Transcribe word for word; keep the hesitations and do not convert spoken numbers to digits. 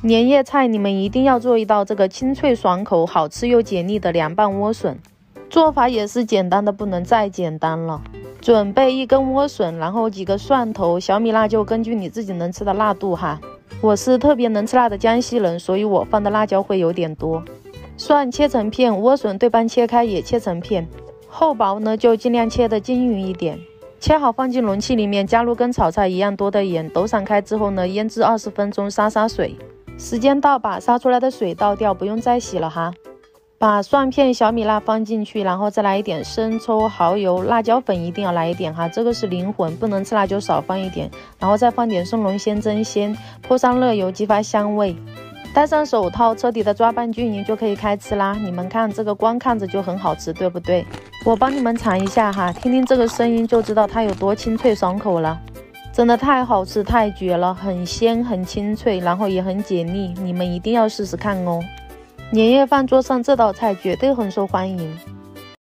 年夜菜你们一定要做一道这个清脆爽口、好吃又解腻的凉拌莴笋，做法也是简单的不能再简单了。准备一根莴笋，然后几个蒜头，小米辣就根据你自己能吃的辣度哈。我是特别能吃辣的江西人，所以我放的辣椒会有点多。蒜切成片，莴笋对半切开也切成片，厚薄呢就尽量切得均匀一点。切好放进容器里面，加入跟炒菜一样多的盐，抖散开之后呢，腌制二十分钟，杀杀水。时间到，把杀出来的水倒掉，不用再洗了哈。把蒜片、小米辣放进去，然后再来一点生抽、蚝油、辣椒粉一定要来一点哈，这个是灵魂，不能吃辣就少放一点。然后再放点生龙鲜蒸鲜，泼上热油激发香味。戴上手套，彻底的抓拌均匀就可以开吃啦。你们看这个光看着就很好吃，对不对？我帮你们尝一下哈，听听这个声音就知道它有多清脆爽口了。真的太好吃太绝了，很鲜很清脆，然后也很解腻，你们一定要试试看哦。年夜饭桌上这道菜绝对很受欢迎。